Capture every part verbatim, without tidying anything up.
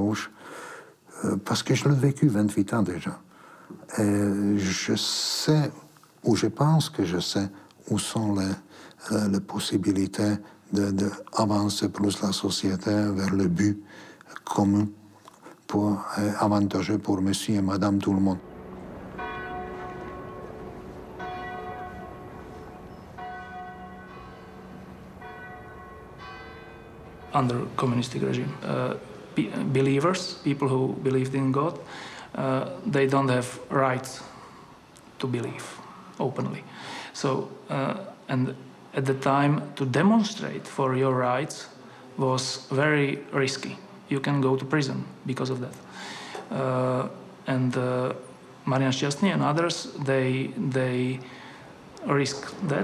gauche, euh, parce que je l'ai vécu vingt-huit ans déjà. Et je sais, ou je pense que je sais, où sont les, euh, les possibilités d'avancer plus la société vers le but commun, pour, euh, avantageux pour monsieur et madame tout le monde. Under communistic regime, uh, be believers, people who believed in God, uh, they don't have rights to believe openly. So, uh, and at the time, to demonstrate for your rights was very risky. You can go to prison because of that. Uh, and uh, Marian Šťastný and others, they, they risked that.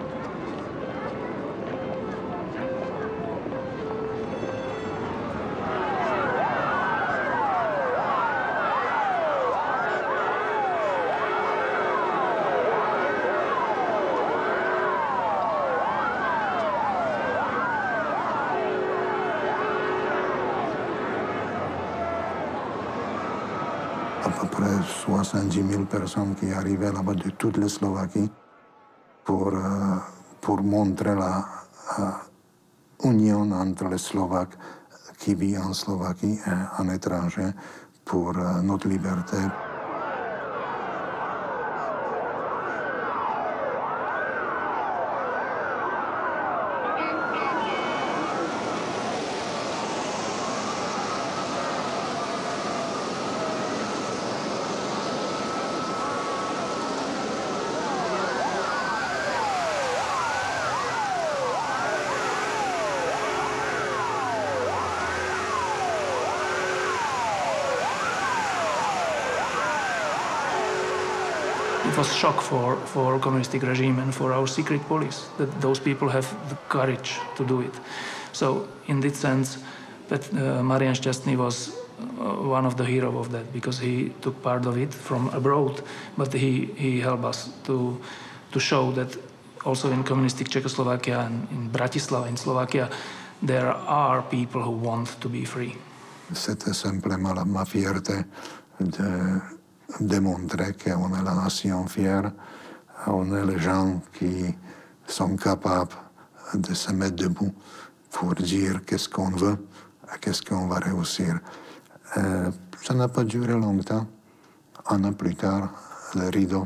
À peu près soixante-dix mille personnes qui arrivaient là-bas de toute la Slovaquie pour, euh, pour montrer la euh, union entre les Slovaques qui vivent en Slovaquie et en étranger pour euh, notre liberté. It was a shock for, for communistic regime and for our secret police that those people have the courage to do it. So in this sense, that uh, Marian Šťastný was uh, one of the heroes of that, because he took part of it from abroad, but he, he helped us to, to show that also in communistic Czechoslovakia and in Bratislava, in Slovakia, there are people who want to be free. C'était simplement la, ma fierté de démontrer qu'on est la nation fière, on est les gens qui sont capables de se mettre debout pour dire qu'est-ce qu'on veut et qu'est-ce qu'on va réussir. Euh, ça n'a pas duré longtemps. Un an plus tard, le rideau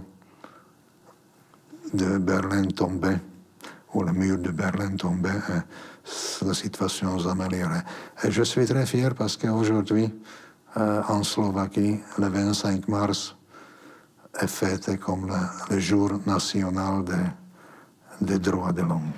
de Berlin tombait, ou le mur de Berlin tombait, et la situation s'améliorait. Et je suis très fier parce qu'aujourd'hui, Euh, en Slovaquie, le vingt-cinq mars est fêté comme le, le jour national des de droits de l'homme.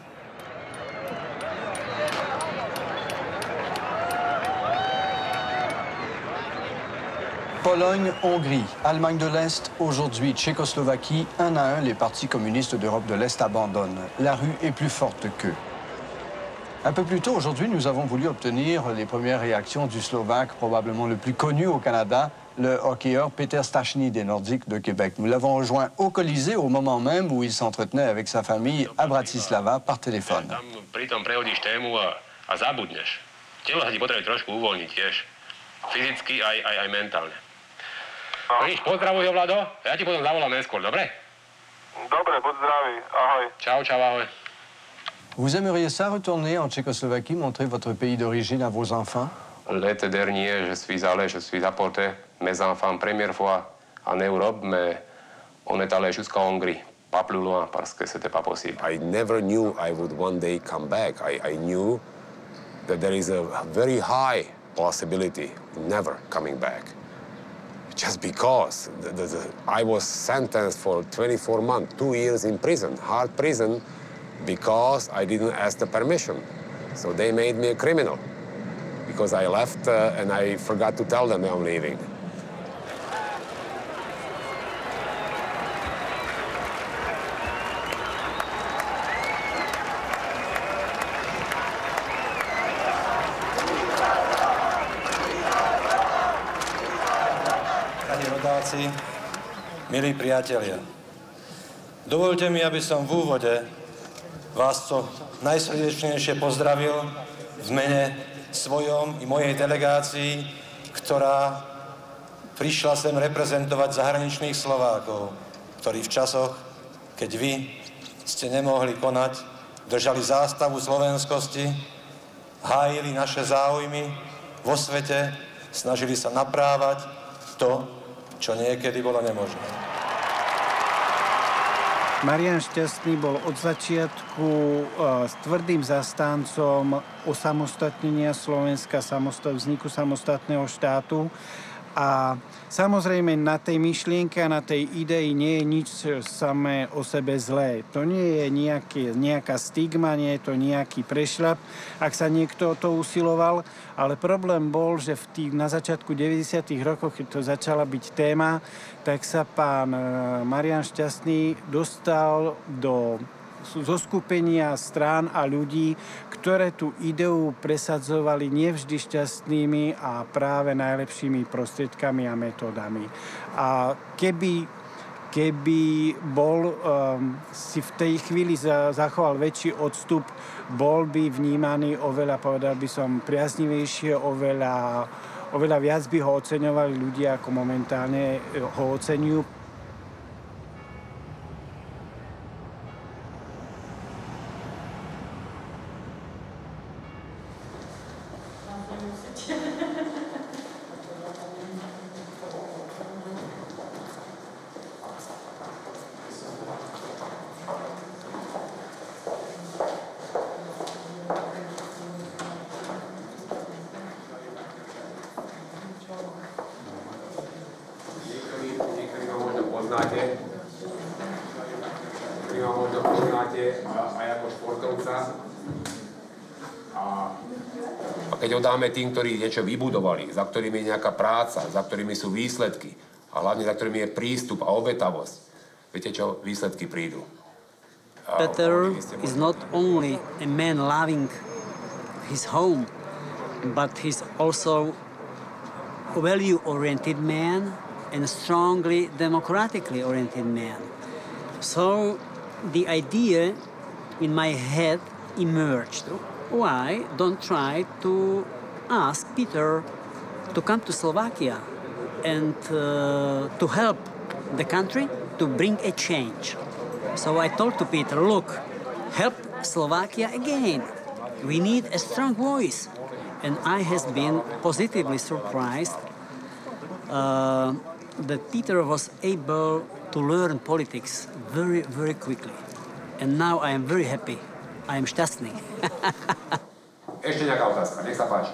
Pologne, Hongrie, Allemagne de l'Est, aujourd'hui Tchécoslovaquie, un à un, les partis communistes d'Europe de l'Est abandonnent. La rue est plus forte qu'eux. Un peu plus tôt aujourd'hui, nous avons voulu obtenir les premières réactions du Slovaque, probablement le plus connu au Canada, le hockeyeur Peter Stachny des Nordiques de Québec. Nous l'avons rejoint au Colisée au moment même où il s'entretenait avec sa famille à Bratislava par téléphone. Pri tom prehodíš tému a, a zabudneš. Telo sa ti potrebuje trošku uvoľniť tiež. Fyzicky aj, aj, aj mentálne. Víš, pozdravuj ho, Vlado. Ja ti potom zavolám neskôr, dobre? Dobre, buď zdravý. Ahoj. Čau, čau, ahoj. Vous aimeriez ça retourner en Tchécoslovaquie, montrer votre pays d'origine à vos enfants? L'été dernier, je suis allé, je suis apporté mes enfants première fois en Europe, mais on est allé jusqu'en Hongrie, pas plus loin parce que c'était pas possible. I never knew I would one day come back. I, I knew that there is a very high possibility never coming back. Just because the, the, the, I was sentenced for twenty-four months, two years in prison, hard prison, because I didn't ask the permission. So they made me a criminal because I left uh, and I forgot to tell them I'm leaving. Pani rodáci, milí priatelia, dovolte mi, aby som v úvode vás co najsrdečnejšie pozdravil v mene svojom i mojej delegácii ktorá prišla sem reprezentovať zahraničných Slovákov, ktorí v časoch, keď vy ste nemohli konať, držali zástavu slovenskosti, hájili naše záujmy vo svete, snažili sa naprávať to, čo niekedy bolo nemožné. Marián Šťastný bol od začiatku uh, s tvrdým zastáncom osamostatnenia Slovenska, samostat, vzniku samostatného štátu. A samozrejme na tej myšlienke a na tej idei nie je nič samé o sebe zlé. To nie je nejaký, nejaká stigma, nie je to nejaký prešľap, ak sa niekto o to usiloval, ale problém bol, že v tých, na začiatku deväťdesiatych rokoch, keď to začala byť téma, tak sa pán Marián Šťastný dostal do zoskupenia strán a ľudí, ktoré tú ideu presadzovali nevždy šťastnými a práve najlepšími prostriedkami a metódami. A keby, keby bol um, si v tej chvíli za, zachoval väčší odstup, bol by vnímaný oveľa, povedal by som, priaznivejšie, oveľa, oveľa viac by ho oceňovali ľudia, ako momentálne ho oceňujú. Dáme tým, ktorí niečo vybudovali, za ktorými je nejaká práca, za ktorými sú výsledky a hlavne za ktorými je prístup a obetavosť. Viete čo? Výsledky prídu. Peter is not only a man loving his home, but he's also a value-oriented man and a strongly democratically oriented man. So the idea in my head emerged. Why don't try to ask Peter to come to Slovakia and uh, to help the country to bring a change? So I told to Peter, look, help Slovakia again. We need a strong voice. And I has been positively surprised uh, that Peter was able to learn politics very, very quickly. And now I am very happy. I am šťastný. Ešte nejaká otázka, nech sa páči.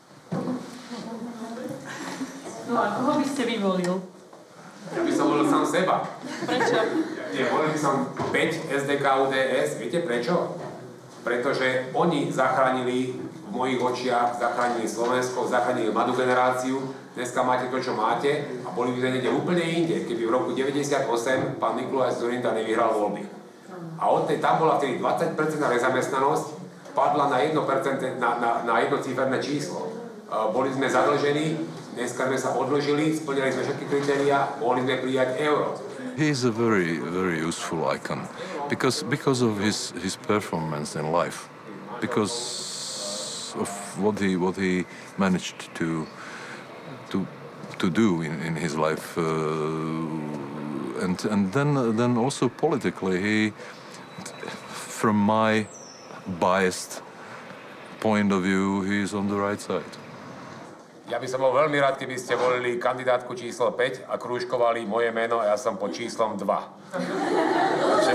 No a koho by ste vyvolil? Ja by som volil sám seba. Prečo? Nie, volil by som päť es dé ká ú dé es. Viete prečo? Pretože oni zachránili v mojich očiach, zachránili Slovensko, zachránili mladú generáciu. Dneska máte to, čo máte a boli by sme niekde úplne inde, keby v roku deväťdesiatosem pán Mikuláš Dzurinda nevyhral voľby. A od tej, tam bola vtedy dvadsať percent nezamestnanosť, padla na jedno percento, na, na, na jednociferné číslo. Uh, boli sme zadlžení, dneska sme sa odložili, splnili sme všetky kritériá, mohli sme prijať euro. He is a very, very useful icon because, because of his, his performance in life, because of what he, what he managed to, to, to do in, in his life. Uh, and, and then, then also politically, he, from my biased point of view, he is on the right side. Ja by som bol veľmi rád, keby ste volili kandidátku číslo päť a krúžkovali moje meno a ja som pod číslom dva. Takže...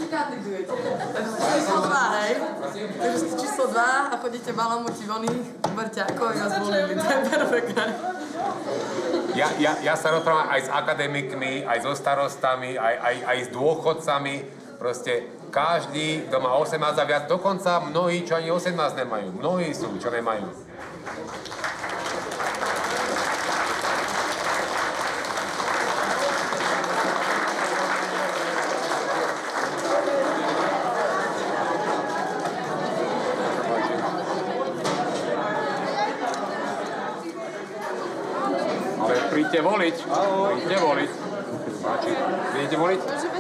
Číslo dva, hej? Takže ste číslo dva a chodíte balamúti vony, Berťákov a vás volili. To je perfektné. Ja, ja, ja sa rozprávam aj s akademikmi, aj so starostami, aj, aj, aj s dôchodcami. Proste každý, kto má osemnásť a viac, dokonca mnohí, čo ani osemnásť nemajú. Mnohí sú, čo nemajú. Ale príďte voliť. Príďte voliť. Páči. Príďte voliť?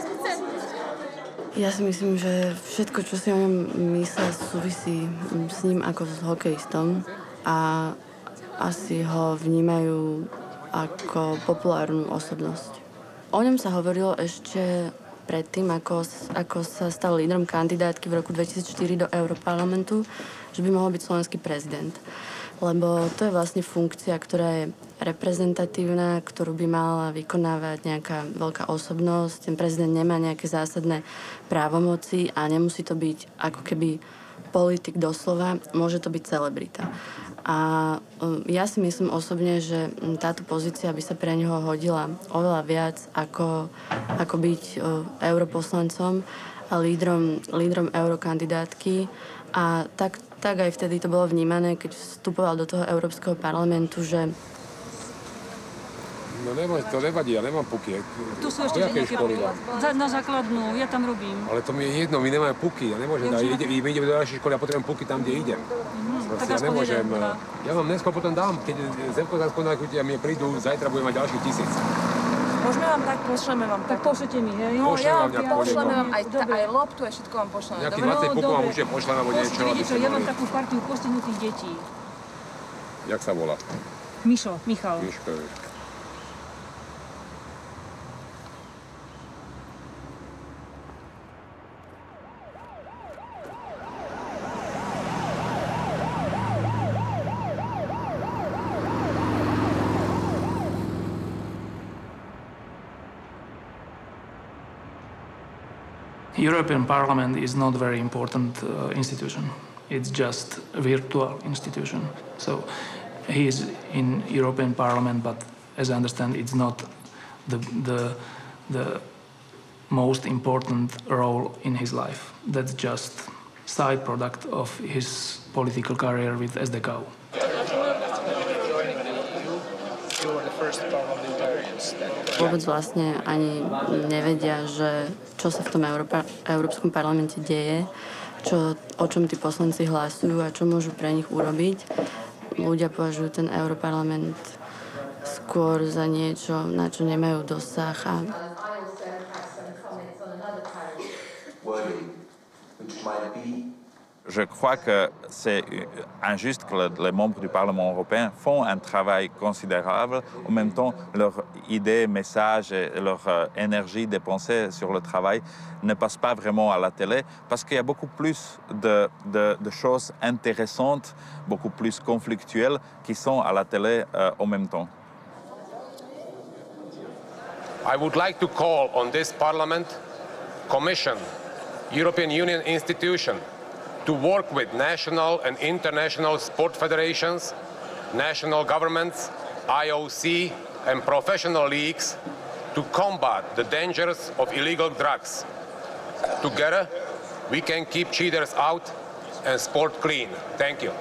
Ja si myslím, že všetko, čo si o ňom myslia, súvisí s ním ako s hokejistom. A asi ho vnímajú ako populárnu osobnosť. O ňom sa hovorilo ešte predtým, ako, ako sa stal lídrom kandidátky v roku dvetisícštyri do Európarlamentu, že by mohol byť slovenský prezident. Lebo to je vlastne funkcia, ktorá je reprezentatívna, ktorú by mala vykonávať nejaká veľká osobnosť. Ten prezident nemá nejaké zásadné právomoci a nemusí to byť ako keby politik doslova, môže to byť celebrita. A ja si myslím osobne, že táto pozícia by sa pre neho hodila oveľa viac ako, ako byť europoslancom a lídrom, lídrom eurokandidátky. A tak, tak aj vtedy to bolo vnímané, keď vstupoval do toho Európskeho parlamentu, že... No nemá, to nevadí, ja nemám puky. Tu sú ešte nejaké puky. Na základnú, ja tam robím. Ale to mi je jedno, my nemáme puky, ja nemôžem, ja ide, my ideme do ďalšej školy, ja potrebujem puky tam, kde idem. Mm-hmm. Proste, ja nemôžem, ja vám dnesko potom dám, keď Zemko zás kontaktujú a mne prídu, zajtra budem mať ďalších tisíc. Môžeme vám tak, pošleme vám. Tak pošlete mi, hej? No, ja vám pošleme vám aj, ta, aj loptu, aj všetko vám pošleme. Nejakých dvadsať pukov vám určite pošleme, alebo niečo. Viete čo, ja mám takú partiu postihnutých detí. Jak sa volá? Mišo, Michal. Miško, Miško. European Parliament is not a very important uh, institution. It's just a virtual institution. So he is in European Parliament, but as I understand, it's not the, the, the most important role in his life. That's just side product of his political career with S D K U. Vôbec vlastne ani nevedia, že čo sa v tom Európa, Európskom parlamente deje, čo, o čom tí poslanci hlasujú a čo môžu pre nich urobiť. Ľudia považujú ten Európarlament skôr za niečo, na čo nemajú dosah. A... Je crois que c'est injuste que les membres du Parlement européen font un travail considérable. En même temps, leurs idées, messages et leur énergie dépensée sur le travail ne passent pas vraiment à la télé parce qu'il y a beaucoup plus de, de, de choses intéressantes, beaucoup plus conflictuelles qui sont à la télé euh, en même temps. I would like to call on this Parliament, Commission, European Union institution to work with national and international sport federations, national governments, I O C and professional leagues to combat the dangers of illegal drugs. Together, we can keep cheaters out and sport clean. Thank you.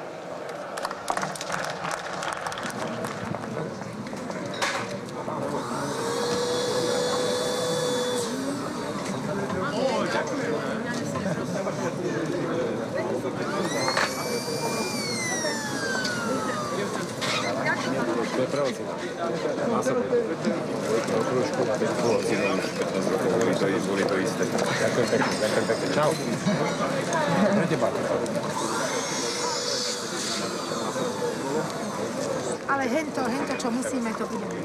Čau. Pre teba. Ale hento, hento, čo musíme, to budeme.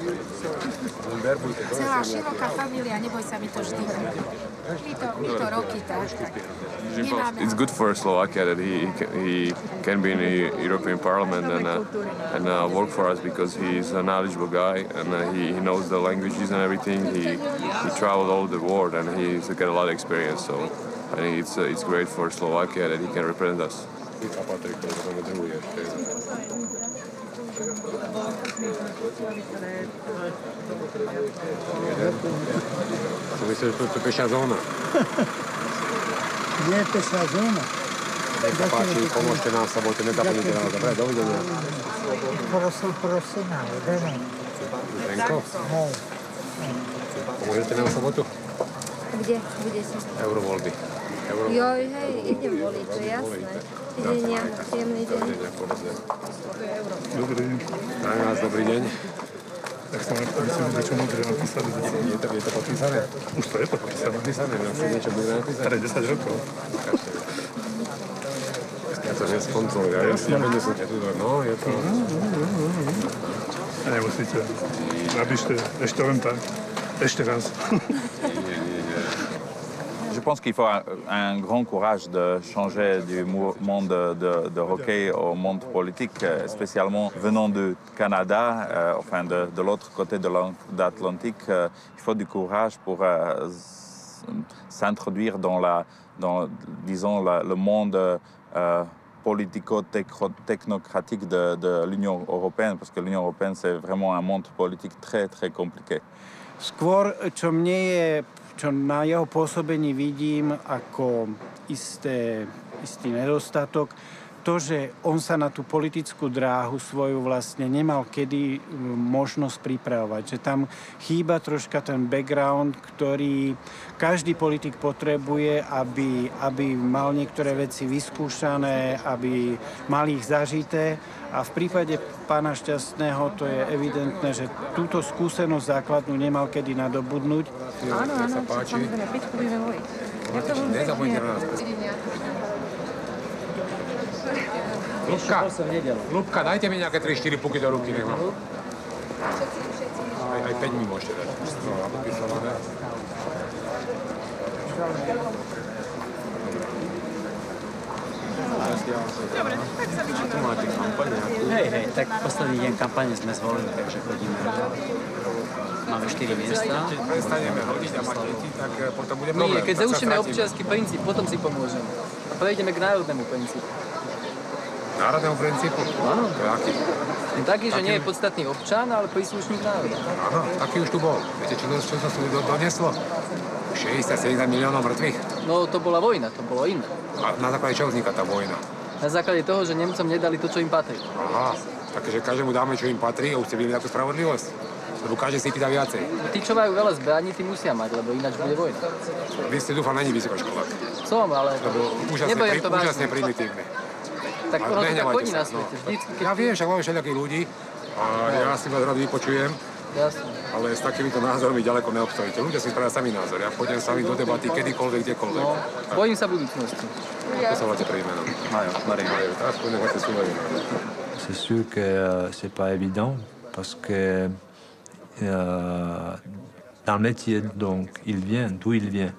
Celá široká familia, neboj sa, my to vždy. My to, my to roky tak. It's good for Slovakia that he he can be in the European Parliament and uh, and uh, work for us because he's a knowledgeable guy and uh, he, he knows the languages and everything. He he traveled all over the world and he's got a lot of experience. So I think it's uh, it's great for Slovakia that he can represent us. Som myslel, že to je pešia zóna. Nie je pešia zóna. Nech sa páči, pomôžte nám, sa bojte, nezaplnite nás. Dobre, dovidenia. Prosím, prosím, ale dajme. Zdenko? Hej. Pomôžete nám v sobotu? Kde? Bude si? Eurovoľby. Joj, hej, idem voliť, to je jasné. Idenia, príjemný deň. Dobrý deň. Prajem vás, dobrý deň. Tak sa myslím, niečo múdre napísali. Je to, je to podpísané? Už to je podpísané. Podpísané, no, chcem niečo múdre napísať. Pre desať rokov. Ukážte. to neskontroluje. Ja si nebudu sa tu, no, je to... Nemusíte. Napíšte restauranta. Ešte raz. Je pense qu'il faut un, un grand courage de changer du monde de, de hockey au monde politique, spécialement venant du Canada, euh, enfin de, de l'autre côté de l'Atlantique. Euh, il faut du courage pour euh, s'introduire dans, la, dans disons, la, le monde euh, politico-technocratique de, de l'Union européenne, parce que l'Union européenne, c'est vraiment un monde politique très, très compliqué. Skôr, čo mne je, čo na jeho pôsobení vidím ako isté, istý nedostatok, to, že on sa na tú politickú dráhu svoju vlastne nemal kedy možnosť pripravovať. Že tam chýba troška ten background, ktorý každý politik potrebuje, aby, aby mal niektoré veci vyskúšané, aby mal ich zažité. A v prípade pána Šťastného to je evidentné, že túto skúsenosť základnú nemal kedy nadobudnúť. Áno, áno, samozrejme, pitku budeme voliť. Nezabudnite na nás. Ľubka, Ľubka, dajte mi nejaké tri štyri puky do ruky, nech mám. Aj, aj päť mi môžete dať. No, a podpisované. Dobre, tak sa vyčítam. Tu máte kampaň nejakú? Hej, hej, tak posledný deň kampane sme zvolili, takže chodíme. Máme štyri miesta. Keď prestaneme hodiť a mať deti, tak potom bude problém. Nie, keď zaučíme občiansky princíp, potom si pomôžeme. A prejdeme k národnému princípu. Národnému princípu? Áno. To je aký? Taký, taký, že nie je podstatný občan, ale príslušník národa. Áno, taký už tu bol. Viete, čo, čo sa tu doneslo? šesťdesiat sedemdesiat miliónov mŕtvych. No, to bola vojna, to bolo iné. A na základe čoho vzniká tá vojna? Na základe toho, že Nemcom nedali to, čo im patrí. Aha, takže každému dáme, čo im patrí a už ste videli takú spravodlivosť? Lebo každý si pýta viacej. Tí, čo majú veľa zbraní, tí musia mať, lebo ináč bude vojna. Vy ste, dúfam, není vysokoškolák. Som, ale neberiem to vážne. Úžasne primitívne. Tak ono to tak chodí na svete. Vždycky, keď... Ja viem, však máme všelijakých ľudí a ja si vás rád vypočujem. Jasne. Ale s takýmito názormi ďaleko neobstojíte. Ľudia si spravia sami názor. Ja pôjdem s vami do debaty kedykoľvek, kdekoľvek. No, bojím sa budúcnosti. Ako sa voláte pre imenom? Majo, Mario. Majo, teraz pôjdem máte svoje. C'est sûr que euh, c'est pas évident parce que euh, dans le métier donc il vient, d'où il vient,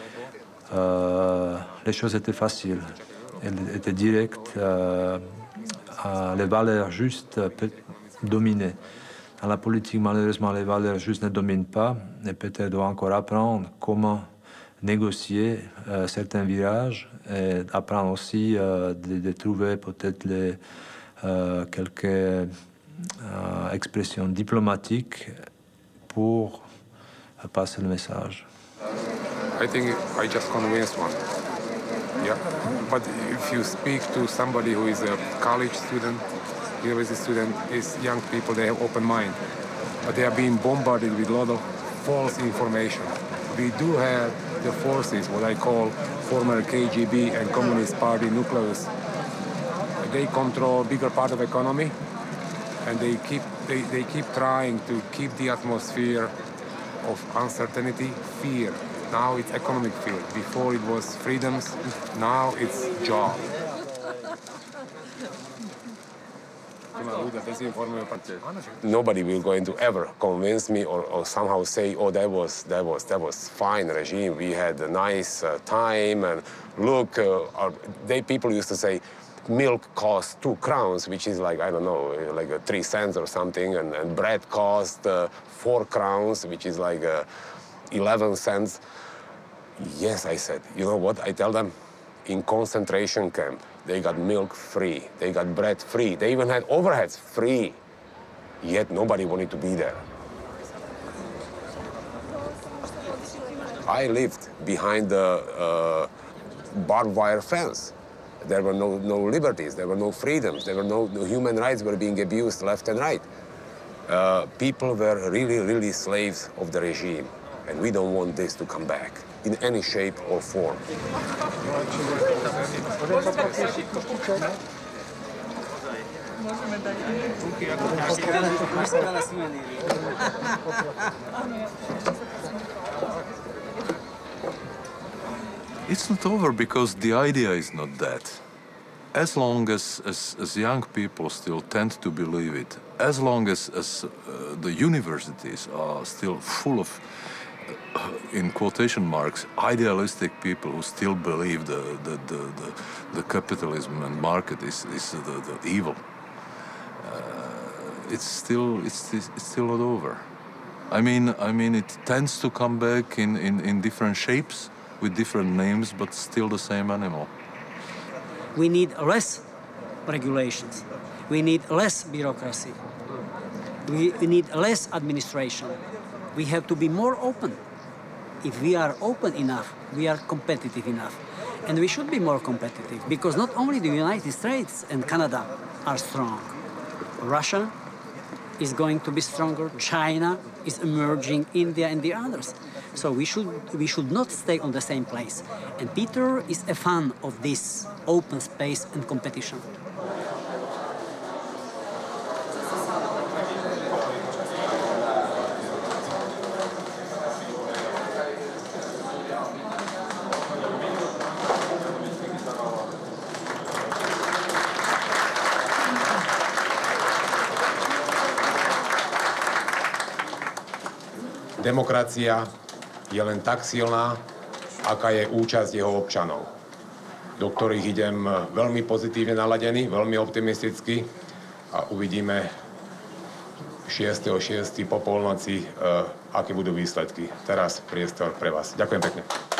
euh, les choses étaient faciles, elles étaient directes, euh, euh, les valeurs justes dominaient. Dans la politique, malheureusement, les valeurs justes ne dominent pas et peut-être doit encore apprendre comment négocier euh, certains virages et apprendre aussi euh, de, de trouver peut-être les, euh, quelques euh, expressions diplomatiques pour euh, passer le message. I think I just convinced one. Yeah, but if you speak to somebody who is a college student, university student, is young people, they have open mind, but they are being bombarded with a lot of false information. We do have the forces, what I call former K G B and Communist Party nucleus. They control a bigger part of economy, and they keep they, they keep trying to keep the atmosphere of uncertainty, fear. Now it's economic fear. Before it was freedoms, now it's job. Nobody will going to ever convince me or, or somehow say, oh, that was that was that was fine regime. We had a nice uh, time, and look, uh, our, they people used to say, milk cost two crowns, which is like I don't know, like uh, three cents or something, and, and bread cost uh, four crowns, which is like uh, eleven cents. Yes, I said. You know what? I tell them, in concentration camp. They got milk free. They got bread free. They even had overheads free. Yet nobody wanted to be there. I lived behind the uh, barbed wire fence. There were no, no liberties. There were no freedoms. There were no, no human rights were being abused left and right. Uh, people were really, really slaves of the regime. And we don't want this to come back in any shape or form. It's not over because the idea is not dead. as long as, as, as young people still tend to believe it, as long as, as uh, the universities are still full of, uh, in quotation marks, idealistic people who still believe the, the, the, the, the capitalism and market is, is the, the evil, uh, it's, still, it's, it's still not over. I mean, I mean, it tends to come back in, in, in different shapes, with different names, but still the same animal. We need less regulations. We need less bureaucracy. We, we need less administration. We have to be more open. If we are open enough, we are competitive enough. And we should be more competitive, because not only the United States and Canada are strong. Russia is going to be stronger. China is emerging, India and the others. So we should, we should not stay on the same place. And Peter is a fan of this open space and competition. Demokracia je len tak silná, aká je účasť jeho občanov, do ktorých idem veľmi pozitívne naladený, veľmi optimisticky a uvidíme šiesteho šiesteho po polnoci, aké budú výsledky. Teraz priestor pre vás. Ďakujem pekne.